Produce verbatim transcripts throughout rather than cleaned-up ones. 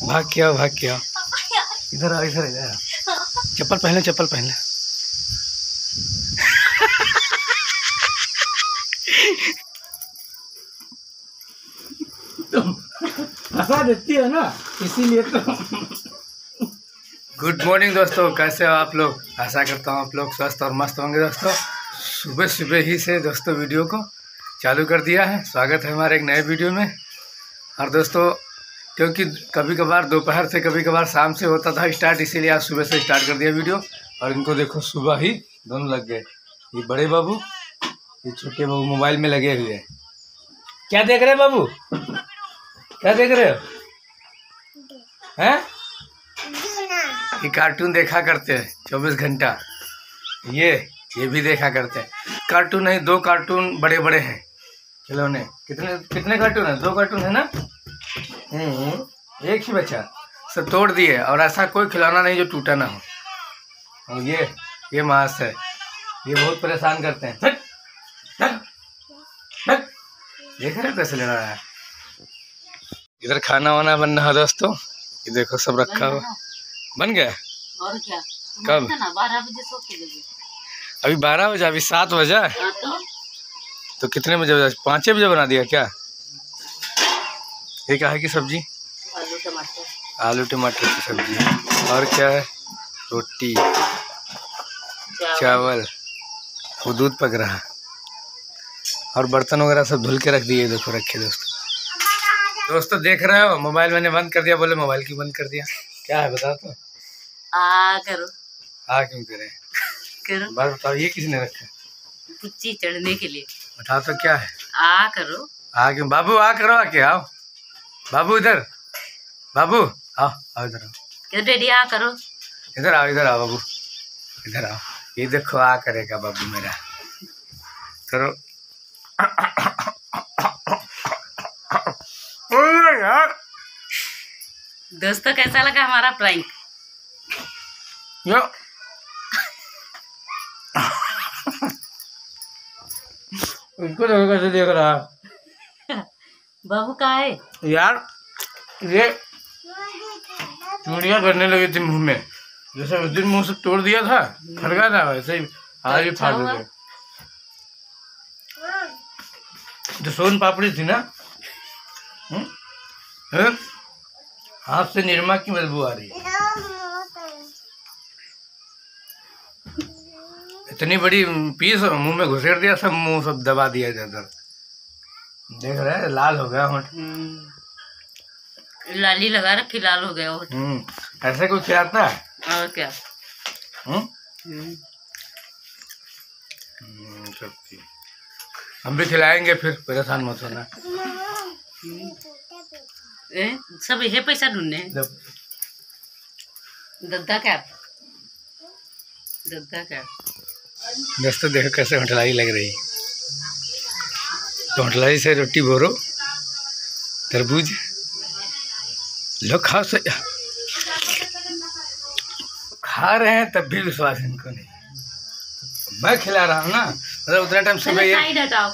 भाग के आओ, भाग के आओ, इधर आओ, इधर इधर चप्पल पहन ले, चप्पल पहन ले। तुम हंसा देती है ना, इसीलिए तो। गुड मॉर्निंग दोस्तों, कैसे हो आप लोग? आशा करता हूँ आप लोग स्वस्थ और मस्त होंगे दोस्तों। सुबह सुबह ही से दोस्तों वीडियो को चालू कर दिया है। स्वागत है हमारे एक नए वीडियो में। और दोस्तों क्योंकि कभी कभार दोपहर से कभी कभार शाम से होता था स्टार्ट, इसीलिए आज सुबह से स्टार्ट कर दिया वीडियो। और इनको देखो सुबह ही दोनों लग गए, ये बड़े बाबू, ये छोटे बाबू मोबाइल में लगे हुए हैं। क्या देख रहे हैं बाबू? क्या देख रहे हो? हैं? ये कार्टून देखा करते हैं चौबीस घंटा। ये ये भी देखा करते हैं। कार्टून नहीं, दो कार्टून बड़े बड़े हैं खिलौने। कितने कितने कार्टून है? दो कार्टून है ना। हम्म एक ही बचा, सब तोड़ दिए। और ऐसा कोई खिलौना नहीं जो टूटा ना हो। और ये ये मांस है, ये बहुत परेशान करते हैं। थक, थक, थक। देख रहे कैसे लड़ रहा है। इधर खाना वाना बन रहा है दोस्तों, ये देखो सब रखा हुआ। बन गया? और क्या? कब? बारह बजे सो के देंगे। अभी बारह बजे, अभी सात बजा। तो? तो कितने बजे बजा? पाँच बजे बना दिया क्या? ये क्या है कि सब्जी? आलू टमाटर। आलू टमाटर की सब्जी। और क्या है? रोटी, चावल, वो दूध पक रहा है। और बर्तन वगैरह सब धुल के रख दिए, देखो रखे दोस्तों। दोस्तों देख रहे हो, मोबाइल मैंने बंद कर दिया। बोले मोबाइल क्यों बंद कर दिया? क्या है बताओ तो। आ करो। आ क्यों करे? करो। बात बताओ, ये किसने रखा? कुच्ची चढ़ने के लिए। बताओ तो क्या है? आ करो। आ क्यों? बाबू आ करो, आके आओ। बाबू इधर, बाबू आओ, आओ इधर आओ। क्यों डैडी आ करो? इधर आओ, इधर आओ बाबू, इधर आओ। ये देखो आ करेगा बाबू मेरा। करो। यार दोस्तों कैसा लगा हमारा प्रैंक? यो इनको देखो कैसे देख रहा है। बाबू कहाँ है? यार ये चूड़ियाँ करने लगी थी मुंह में, जैसे उस दिन मुंह से तोड़ दिया था, फटका था, वैसे ही आज भी फाड़ गए। जो सोन पापड़ी थी ना, हुँ? हुँ? हाथ से निरमा की बदबू आ रही है। इतनी बड़ी पीस मुंह में घुसेड़ दिया, सब मुंह सब दबा दिया इधर। देख रहे हैं लाल हो गया होंठ। लाली लगा रखी, लाल हो गया होंठ। हम्म ऐसे कुछ खिलाता है? और क्या? हम्म हम भी खिलाएंगे, फिर परेशान मत होना। ए, सब ये पैसा ढूंढने दद्दा क्या दद्दा क्या दोस्तों देखो कैसे होटलाई लग रही। तो होटलाई से रोटी भोरो, तरबूज लो, खाओ से खा रहे हैं तब भी विश्वास इनको नहीं। मैं खिला रहा हूँ ना, मतलब उतना टाइम सुबह। ये हटाओ,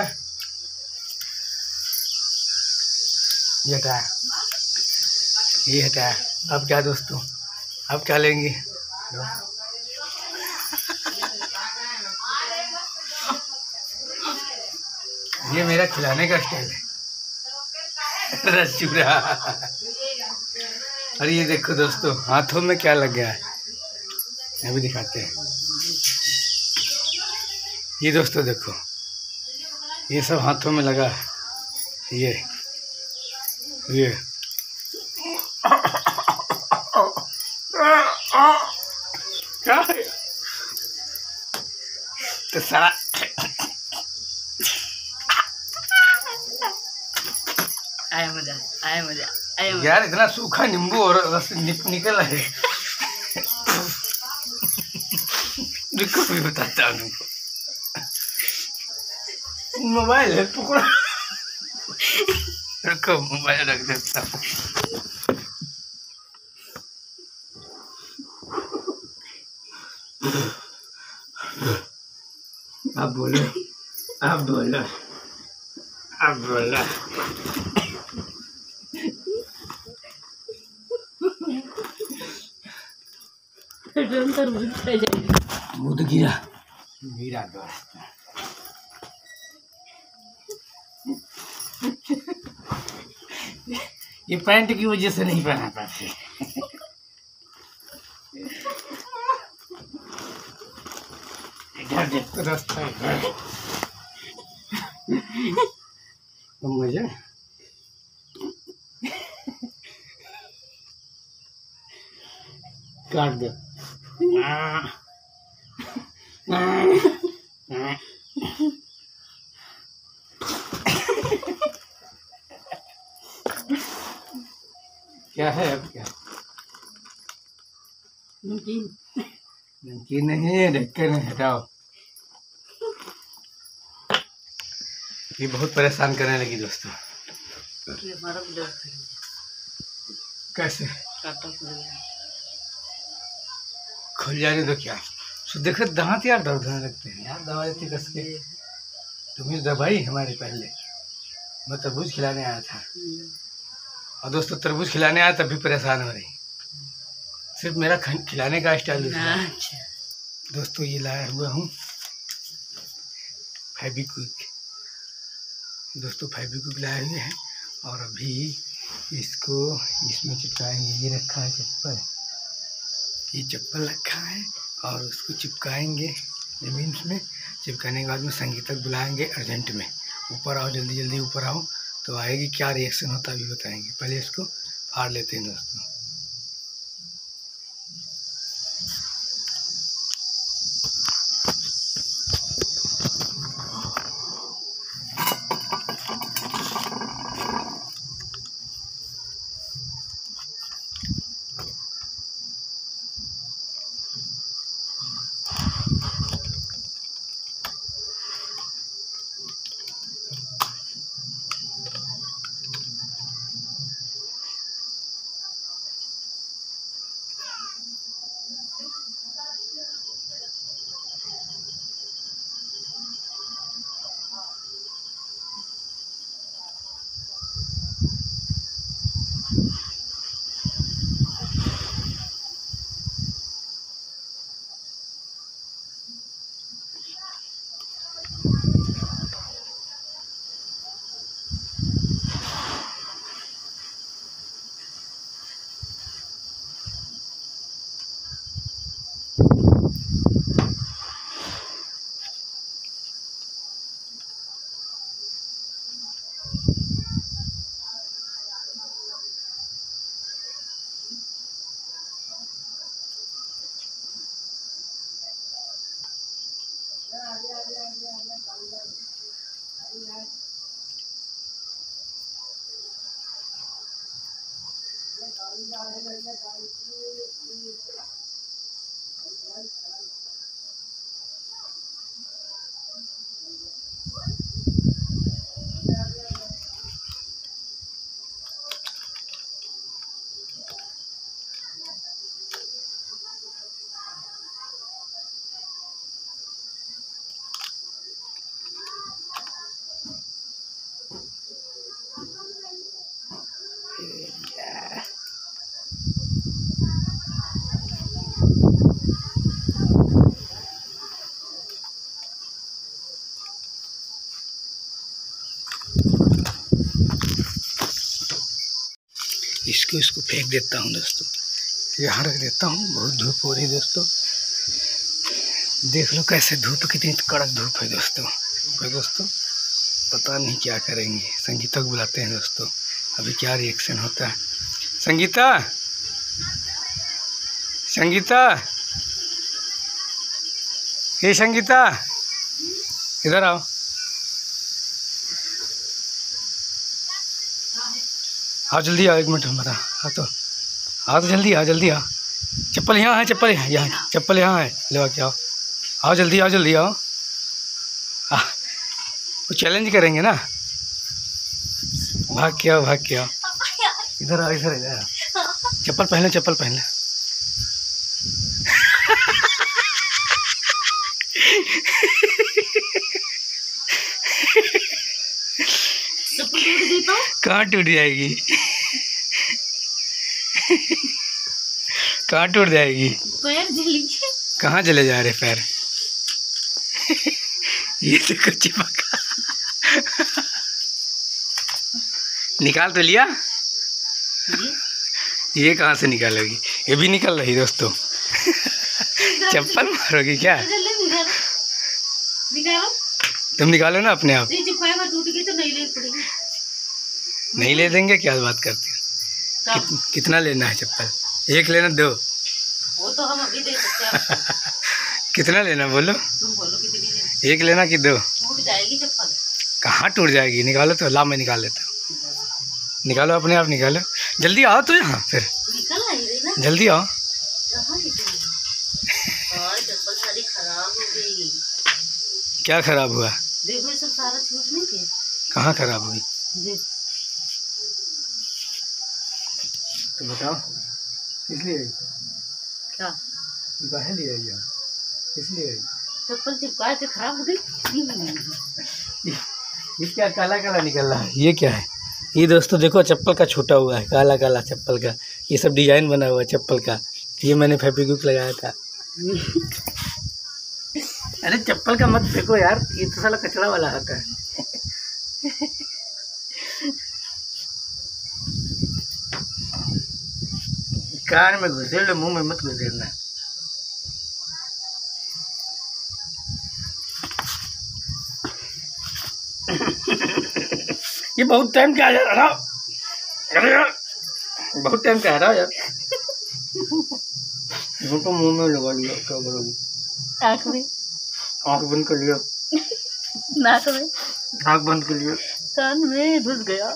ये हटाया, ये हटाया। अब क्या दोस्तों, अब क्या लेंगे? ये मेरा खिलाने का स्टाइल है, रसचूरा। और ये देखो दोस्तों हाथों में क्या लग गया है, अभी दिखाते हैं। ये दोस्तों देखो, ये सब हाथों में लगा है। ये ये क्या है? तो सारा आया मजा, आया मजा, आया मजा। यार इतना सूखा नींबू और रस निक, निकल है। रुको भी बताता हूँ तुमको। मोबाइल है टुकड़ा। रुको मोबाइल रख देता हूँ। आप बोलो, आप बोलो, आप बोलो। मुँह तो गिरा गिरा दोस्त। ये पैंट की वजह से नहीं पहना पाते। इधर देखो रास्ता इधर तो मजा काट दो। क्या है अब क्या? नमकीन नमकीन नहीं है, ढक्कन है, हटाओ। ये बहुत परेशान करने लगी दोस्तों। कैसे खुल जाने दो क्या? तो देखो दांत यार दर्द होने लगते हैं यार, दवा देती कस के। तुम्हें दवाई हमारे पहले मैं तरबूज खिलाने आया था और दोस्तों तरबूज खिलाने आया तब भी परेशान हो रही। सिर्फ मेरा खिलाने का स्टाइल है दोस्तों। ये लाया हुआ हूँ फेविक्विक दोस्तों, फेविक्विक लाए हुए हैं और अभी इसको इसमें चिपकाएंगे। ये रखा है चप्पल, ये चप्पल रखा है और उसको चिपकाएंगे जमीन में। चिपकाने के बाद में संगीतक बुलाएंगे अर्जेंट में, ऊपर आओ जल्दी जल्दी ऊपर आओ। तो आएगी, क्या रिएक्शन होता है अभी बताएंगे। पहले इसको फाड़ लेते हैं दोस्तों। इसको इसको फेंक देता हूँ दोस्तों, यहाँ रख देता हूँ। बहुत धूप हो रही दोस्तों, देख लो कैसे धूप, कितनी कड़क धूप है दोस्तों। है दोस्तों, पता नहीं क्या करेंगे। संगीता को बुलाते हैं दोस्तों, अभी क्या रिएक्शन होता है। संगीता, संगीता, ये संगीता इधर आओ। आओ जल्दी आओ, एक मिनट हमारा हाँ तो आओ तो जल्दी आओ, जल्दी आओ। चप्पल यहाँ है, चप्पल यहाँ यहाँ चप्पल यहाँ है, ले के आओ। आओ जल्दी आओ, जल्दी आओ। आ, वो चैलेंज करेंगे ना, भाग के आओ, भाग के आओ। इधर आओ, इधर इधर आओ। चप्पल पहन ले, चप्पल पहन ले। कहाँ टूट जाएगी? कहाँ टूट जाएगी? पैर जलीजिए। कहाँ चले जा रहे पैर? ये देखो चिपका। निकाल तो लिया। ये कहाँ से निकालोगी? ये भी निकल रही दोस्तों। चप्पल मारोगी क्या? निकालो। तुम निकालो ना अपने आप। टूट गई तो नहीं ले पड़ेगी। नहीं ले देंगे, क्या बात करती हो? कित, कितना लेना है चप्पल? एक लेना दो? वो तो हम अभी दे सकते हैं। कितना लेना बोलो? तुम बोलो कितनी लेना? एक लेना कि दो? टूट जाएगी चप्पल। कहाँ टूट जाएगी? निकालो तो। ला मैं निकाल लेता हूँ। निकालो अपने आप निकालो। जल्दी आओ तो यहाँ फिर। निकल आई ना। जल्दी आओ। चप्पल सारी खराब हो गई। क्या खराब हुआ? देखो सब सारा छूट नहीं के। कहाँ खराब हुई? देख। तो बताओ किस लिए आई? क्या? काहे लिए आई? किस लिए आई? चप्पल चिपका के खराब हो गई। ये क्या काला काला निकल रहा है? ये क्या है? ये दोस्तों देखो चप्पल का छूटा हुआ है, काला काला चप्पल का। ये सब डिजाइन बना हुआ है चप्पल का। ये मैंने फेविक्विक लगाया था। अरे चप्पल का मत देखो यार, ये तो साला कचरा वाला आता है। कान में घुसेड़ लो, मुंह में मत घुसेड़ना। ये बहुत टाइम क्या यार? अरे यार बहुत टाइम क्या रहा यार। तो मुंह में लगा लिया, क्या करोगी? आँख में। आँख बंद कर लिया। नाक में। आँख बंद कर लिया। कान में घुस गया।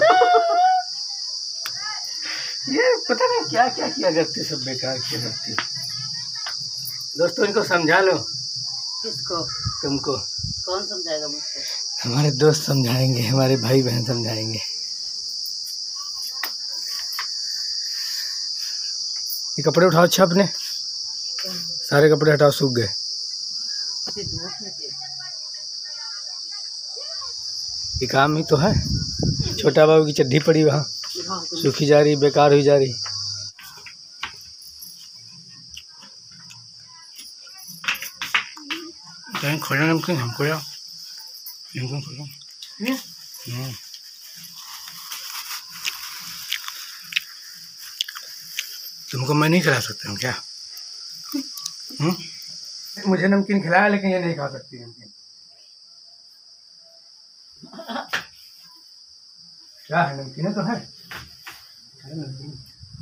ये पता नहीं क्या क्या किया करते, सब बेकार किया करते। दोस्तों इनको समझा लो। किसको? तुमको। कौन समझाएगा मुझको? हमारे दोस्त समझाएंगे, हमारे भाई बहन समझाएंगे। ये कपड़े उठाओ। अच्छा अपने सारे कपड़े हटाओ, सूख गए। ये काम ही तो है। छोटा बाबू की चड्डी पड़ी वहाँ, सूखी जा रही, बेकार हुई जा रही। कहीं खोजा नमकीन हमको यार, नमकीन खोजा। तुमको मैं नहीं खिला सकता हूँ क्या? हुँ? मुझे नमकीन खिलाया लेकिन ये नहीं खा सकती नमकीन। क्या है? नमकीन तो है। नमकीन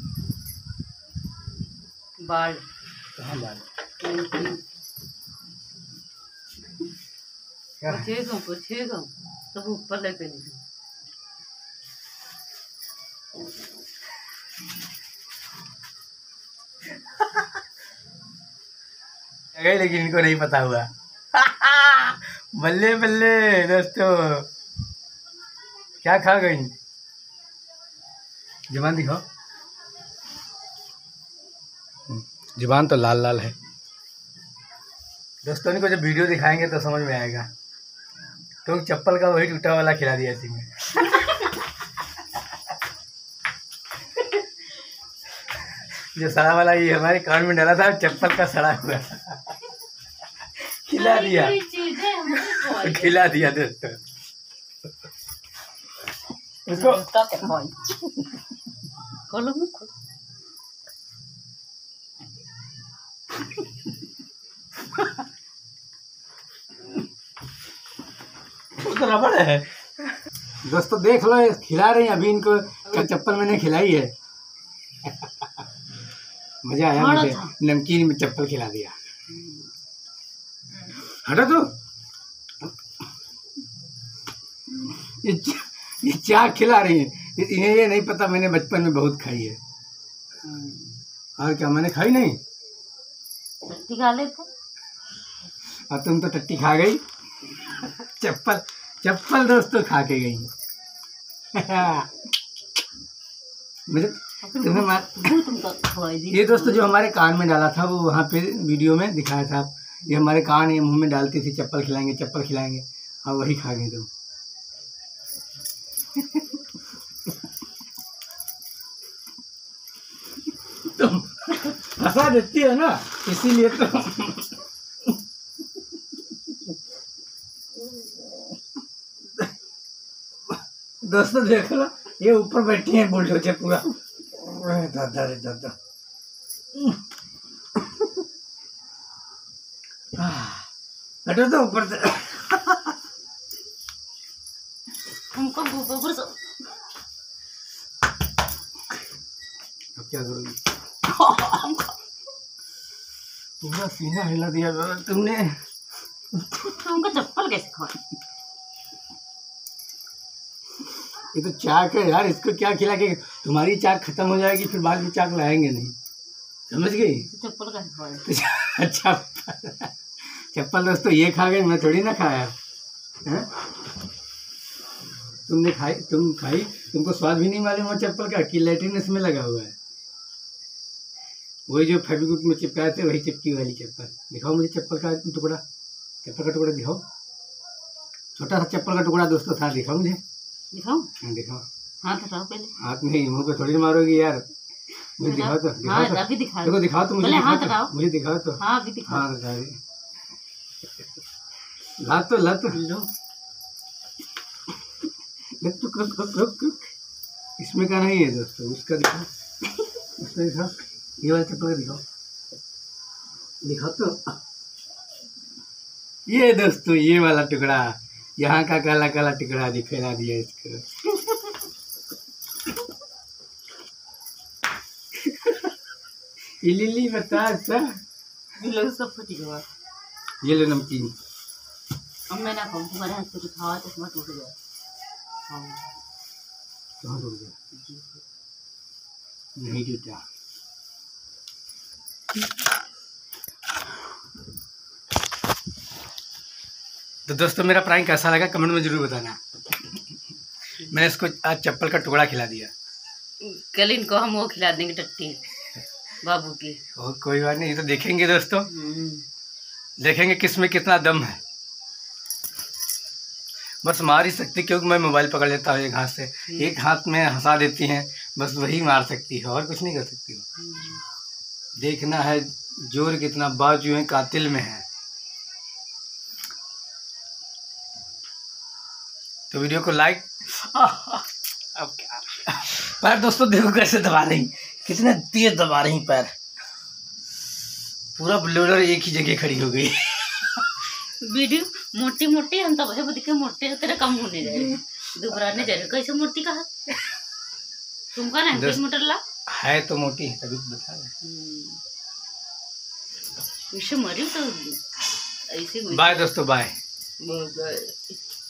बाल। कहाँ बाल? पूछेगा पूछेगा सब ऊपर लेके नहीं। लेकिन इनको नहीं पता हुआ। बल्ले बल्ले दोस्तों, क्या खा गई? जुबान दिखाओ। जुबान तो लाल लाल है। दोस्तों इनको जब वीडियो दिखाएंगे तो समझ में आएगा। तो चप्पल का वही टूटा वाला खिला दिया थी मैं। जो सड़ा वाला ये हमारे कान में डाला था, चप्पल का सड़ा हुआ खिला दिया। खिला दिया दोस्तों इसको। खोलो मुँह खोलो। तो रबड़ है दोस्तों, देख लो खिला रही हैं अभी इनको। चप्पल मैंने खिलाई है। मजा आया मुझे, नमकीन में चप्पल खिला दिया। हटा तो। ये ये चार खिला रही है, इन्हें ये नहीं पता मैंने बचपन में बहुत खाई है। और क्या मैंने खाई नहीं? टट्टी खा लेते। और तुम तो टट्टी खा गई। चप्पल चप्पल दोस्तों खा के गई। मुझे तुम्हें मार। ये दोस्तों जो हमारे कान में डाला था वो वहाँ पे वीडियो में दिखाया था। ये हमारे कान ये मुंह में डालती थी, चप्पल खिलाएंगे चप्पल खिलाएंगे, और वही खा गई तुम। तुम फंसा देती है ना, इसीलिए तो। दोस्तों देखो ना, ये ऊपर बैठी है बुलडोजर पूरा। दादा रे दादा, हटो तो ऊपर से। हमको ऊपर से अब क्या करोगी? पूरा सीना हिला दिया तुमने। हमको चप्पल कैसे खाओ? ये तो चाक है यार, इसको क्या खिला के तुम्हारी चाक खत्म हो जाएगी, फिर बाद में चाक लाएंगे नहीं, समझ गई? चप्पल कैसे खाओ? अच्छा चप्पल दोस्तों ये खा गई, मैं थोड़ी ना खाया है। तुमने खाई, तुम खाई, तुमको स्वाद भी नहीं मालूम हो चप्पल का कि लैट्रिन इसमें लगा हुआ है। वही जो फेविक्विक में चिपकाए थे, वही चिपकी वाली चप्पल। दिखाओ मुझे चप्पल का टुकड़ा, चप्पल का टुकड़ा दिखाओ। छोटा सा चप्पल का टुकड़ा दोस्तों था, दिखाओ मुझे। दिखाओ? हाँ दिखाओ। हाथ हटाओ पहले। हाथ नहीं, मुँह पे थोड़ी मारोगी यार। मुझे दिखाओ तो, दिखाओ हाँ, तो। अभी दिखा देखो दिखाओ तो मुझे, पहले हाथ दिखाओ हटाओ। तो मुझे दिखाओ तो। हाँ अभी दिखा। हाँ दिखा रही। ला तो ला तो लो। रुक रुक रुक रुक रुक रुक। इसमें का नहीं है दोस्तों, उसका दिखाओ, उसका दिखाओ, ये वाला चप्पल का दिखाओ, दिखाओ तो। ये दोस्तों ये वाला टुकड़ा, यहाँ का काला काला टुकड़ा दिखा दिया इसको। लिली बता सर, ये लो सब फटी गया। ये लो नमकीन। अब मैं ना कहूँ तुम्हारे हाथ से कुछ खावा तो मत टूट गया। हाँ कहाँ टूट गया? नहीं टूटा। तो दोस्तों मेरा प्रैंक कैसा लगा कमेंट में जरूर बताना। मैंने इसको आज चप्पल का टुकड़ा खिला दिया। कल इनको हम वो खिला देंगे टट्टी बाबू की। और कोई बात नहीं, ये तो देखेंगे दोस्तों, देखेंगे किस में कितना दम है। बस मार ही सकती, क्योंकि मैं मोबाइल पकड़ लेता हूँ एक हाथ से, एक हाथ में हंसा देती हैं, बस वही मार सकती है और कुछ नहीं कर सकती हो। देखना है जोर कितना बाजू है कातिल में है। तो वीडियो को लाइक। अब क्या पैर दोस्तों देखो कैसे दबा रही, कितने तेज दबा रही पैर। पूरा बुलडोजर एक ही जगह खड़ी हो गई। वीडियो मोटी मोटी हम तो वही दिखे मोटे से तेरा कम होने जा रहे, दुबराने जा रहे। कैसे मोटी कहा तुमका ना बीस मीटर ला है तो मोटी है तभी तो बता रहे। मरी तो ऐसे। बाय दोस्तों, बाय। बाय।